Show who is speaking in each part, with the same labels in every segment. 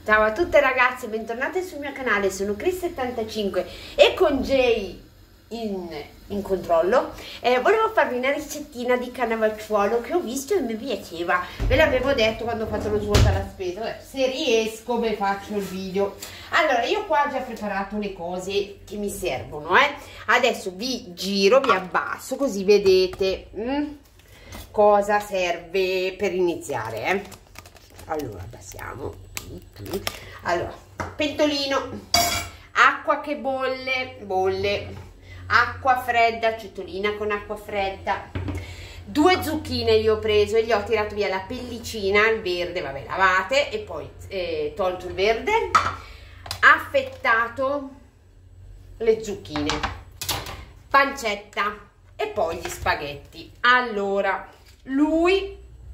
Speaker 1: Ciao a tutte ragazze, bentornate sul mio canale, sono Chris75 e con Jay in controllo. Volevo farvi una ricettina di cannavacciuolo che ho visto e mi piaceva. Ve l'avevo detto quando ho fatto lo svuota alla spesa. Se riesco vi faccio il video. Allora, io qua ho già preparato le cose che mi servono, Adesso vi giro, vi abbasso così vedete cosa serve per iniziare, Allora, passiamo. Allora, pentolino, acqua che bolle, acqua fredda, ciotolina con acqua fredda, 2 zucchine io ho preso e gli ho tirato via la pellicina, il verde, vabbè, lavate e poi tolto il verde, affettato le zucchine, pancetta e poi gli spaghetti. Allora, lui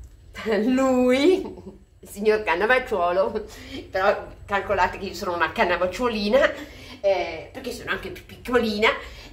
Speaker 1: il signor Cannavacciuolo, però calcolate che io sono una cannavacciolina, perché sono anche più piccolina,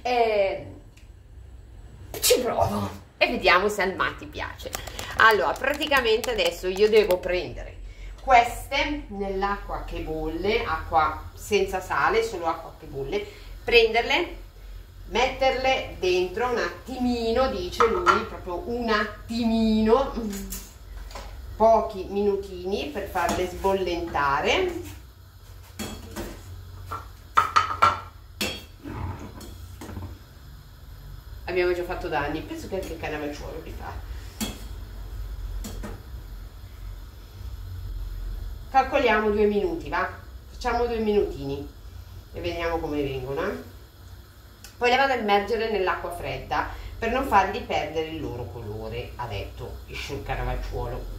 Speaker 1: ci provo e vediamo se al Matti piace. Allora, praticamente adesso io devo prendere queste nell'acqua che bolle, acqua senza sale, solo acqua che bolle, prenderle, metterle dentro un attimino, dice lui, proprio un attimino, pochi minutini per farle sbollentare. Abbiamo già fatto danni, penso che anche il Cannavacciuolo li fa. Calcoliamo 2 minuti, va? Facciamo 2 minutini e vediamo come vengono, Poi le vado a immergere nell'acqua fredda per non fargli perdere il loro colore, ha detto il Cannavacciuolo.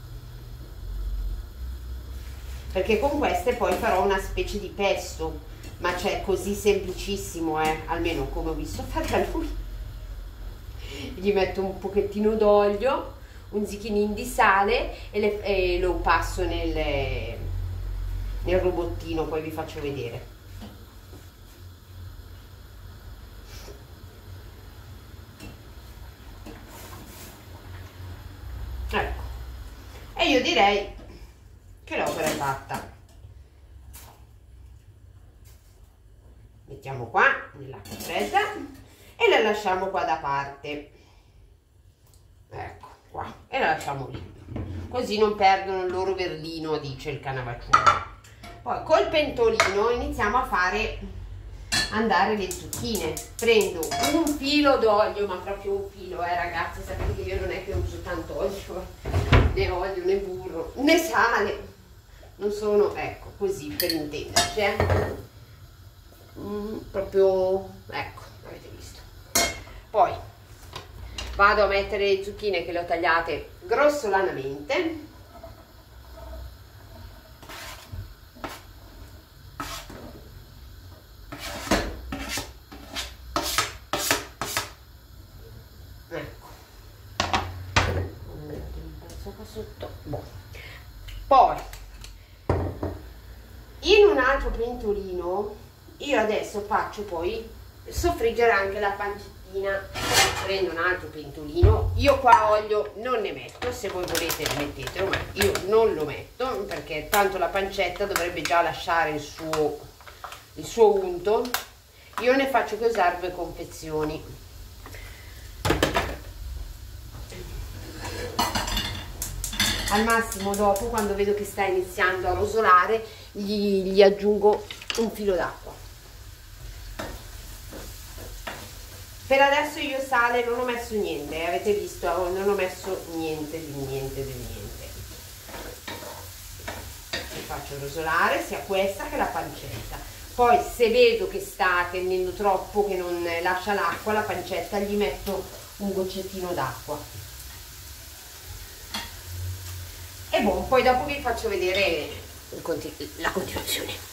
Speaker 1: Perché con queste poi farò una specie di pesto, ma c'è così semplicissimo, almeno come ho visto fare a lui. Gli metto un pochettino d'olio, un zicchinin di sale e lo passo nel robottino, poi vi faccio vedere. Ecco, e io direi che l'opera è fatta. Mettiamo qua nell'acqua fredda e la lasciamo qua da parte, ecco qua, e la lasciamo lì, così non perdono il loro verdino, dice il Cannavacciuolo. Poi col pentolino iniziamo a fare andare le zucchine. Prendo un filo d'olio, ma proprio un filo, ragazzi, sapete che io non è che uso tanto olio, né olio né burro né sale, non sono, ecco, così per intenderci, proprio, ecco, avete visto. Poi vado a mettere le zucchine che le ho tagliate grossolanamente, ecco, metto un pezzo qua sotto. Poi in un altro pentolino io adesso faccio poi soffriggere anche la pancettina. Prendo un altro pentolino, io qua olio non ne metto, se voi volete mettetelo, ma io non lo metto perché tanto la pancetta dovrebbe già lasciare il suo unto. Io ne faccio che usare 2 confezioni. Al massimo dopo, quando vedo che sta iniziando a rosolare, gli aggiungo un filo d'acqua. Per adesso io sale non ho messo niente, avete visto, non ho messo niente di niente. Li faccio rosolare sia questa che la pancetta. Poi se vedo che sta tendendo troppo, che non lascia l'acqua, la pancetta gli metto un goccettino d'acqua. E poi dopo vi faccio vedere la continuazione.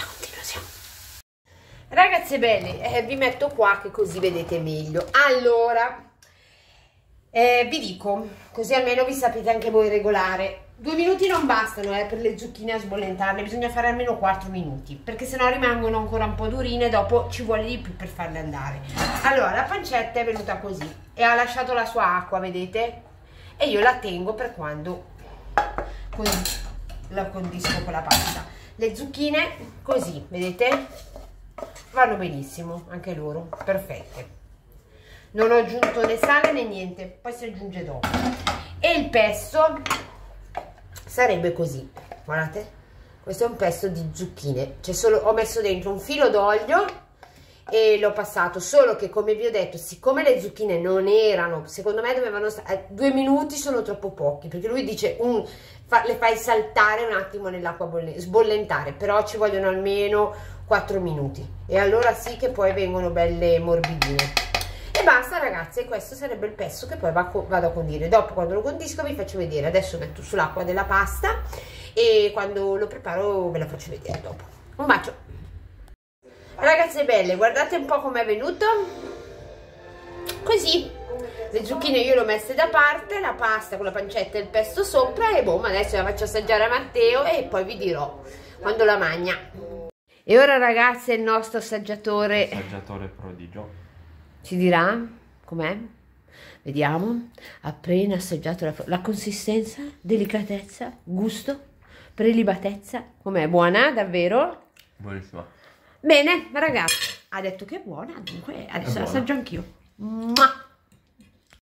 Speaker 1: Ragazze belle, vi metto qua che così vedete meglio. Allora, vi dico, così almeno vi sapete anche voi regolare. 2 minuti non bastano per le zucchine a sbollentarle, bisogna fare almeno 4 minuti, perché sennò rimangono ancora un po' durine e dopo ci vuole di più per farle andare. Allora, la pancetta è venuta così e ha lasciato la sua acqua, vedete? E io la tengo per quando così la condisco con la pasta. Le zucchine così, vedete? Vanno benissimo, anche loro, perfette. Non ho aggiunto né sale né niente, poi si aggiunge dopo. E il pesto sarebbe così, guardate. Questo è un pesto di zucchine, ho messo dentro un filo d'olio e l'ho passato, solo che come vi ho detto, siccome le zucchine non erano, secondo me dovevano stare, 2 minuti sono troppo pochi, perché lui dice le fai saltare un attimo nell'acqua sbollentare, però ci vogliono almeno 4 minuti e allora sì che poi vengono belle morbidine. E basta ragazzi, questo sarebbe il pesto che poi vado a condire. Dopo, quando lo condisco, vi faccio vedere. Adesso metto sull'acqua della pasta e quando lo preparo ve la faccio vedere dopo. Un bacio! Ragazze belle, guardate un po' com'è venuto. Così. Le zucchine io le ho messe da parte, la pasta con la pancetta e il pesto sopra e boh, adesso la faccio assaggiare a Matteo e poi vi dirò quando la mangia. E ora ragazze il nostro assaggiatore
Speaker 2: prodigio
Speaker 1: ci dirà com'è. Vediamo. Appena assaggiato la consistenza, delicatezza, gusto, prelibatezza. Com'è? Buona davvero?
Speaker 2: buonissima.
Speaker 1: Bene ragazzi, ha detto che è buona, dunque adesso la assaggio anch'io.